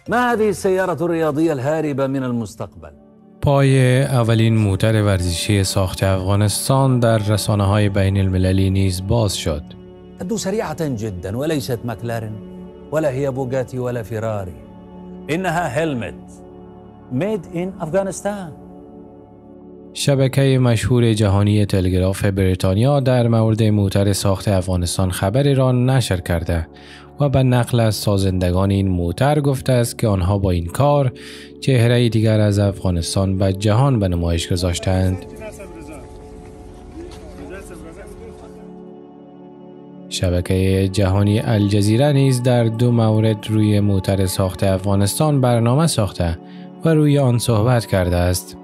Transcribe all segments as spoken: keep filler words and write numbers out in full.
ما هذه السيارة الرياضية الهاربة من المستقبل؟ پای اولین موتر ورزشی ساخت افغانستان در رسانه‌های بین المللی نیز باز شد. تبدو سريعة جدا وليست ماكلارين ولا هي بوغاتي ولا فيراري. إنها هلمت made in Afghanistan. شبکه مشهور جهانی تلگراف بریتانیا در مورد موتر ساخت افغانستان خبری را نشر کرده و به نقل از سازندگان این موتر گفته است که آنها با این کار چهره دیگر از افغانستان به جهان به نمایش گذاشتند. شبکه جهانی الجزیره نیز در دو مورد روی موتر ساخت افغانستان برنامه ساخته و روی آن صحبت کرده است.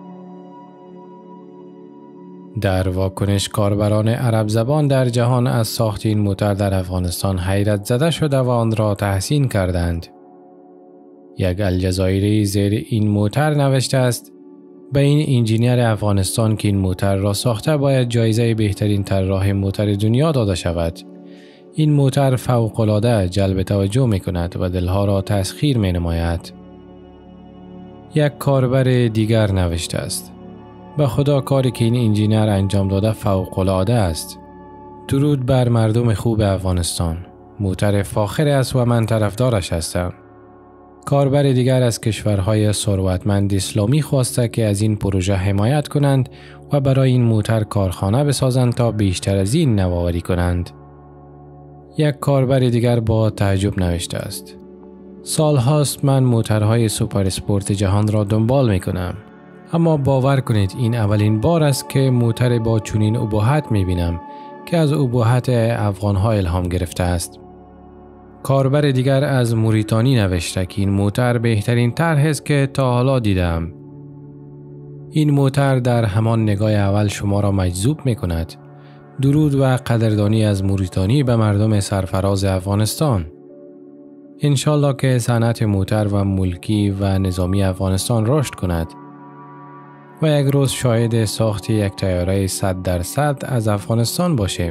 در واکنش کاربران عرب زبان در جهان از ساخت این موتر در افغانستان حیرت زده شده و آن را تحسین کردند. یک الجزایری زیر این موتر نوشته است: به این انجینیر افغانستان که این موتر را ساخته باید جایزه بهترین طراح موتر دنیا داده شود. این موتر فوق‌العاده جلب توجه می کند و دلها را تسخیر می نماید. یک کاربر دیگر نوشته است: به خدا کاری که این انجینیر انجام داده فوق‌العاده است. درود بر مردم خوب افغانستان. موتر فاخر است و من طرفدارش هستم. کاربر دیگر از کشورهای ثروتمند اسلامی خواسته که از این پروژه حمایت کنند و برای این موتر کارخانه بسازند تا بیشتر از این نوآوری کنند. یک کاربر دیگر با تعجب نوشته است: سال هاست من موترهای سوپر اسپورت جهان را دنبال می کنم. اما باور کنید این اولین بار است که موتر با چنین ابهت می بینم که از ابهت افغانها الهام گرفته است. کاربر دیگر از موریتانی نوشته که این موتر بهترین طرح است که تا حالا دیدم. این موتر در همان نگاه اول شما را مجذوب می کند. درود و قدردانی از موریتانی به مردم سرفراز افغانستان. انشالله که صنعت موتر و ملکی و نظامی افغانستان رشد کند و یک روز شاهد ساخت یک طیاره صد درصد از افغانستان باشیم.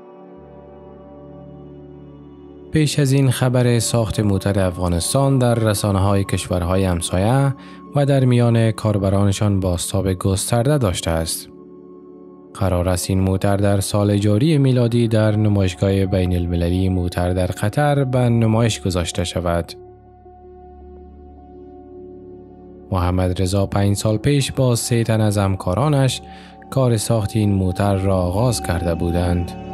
پیش از این خبر ساخت موتر افغانستان در رسانه‌های کشورهای همسایه و در میان کاربرانشان بازتاب گسترده داشته است. قرار است این موتر در سال جاری میلادی در نمایشگاه بین المللی موتر در قطر به نمایش گذاشته شود. محمد رضا پنج سال پیش با سه تن از همکارانش کار ساخت این موتر را آغاز کرده بودند.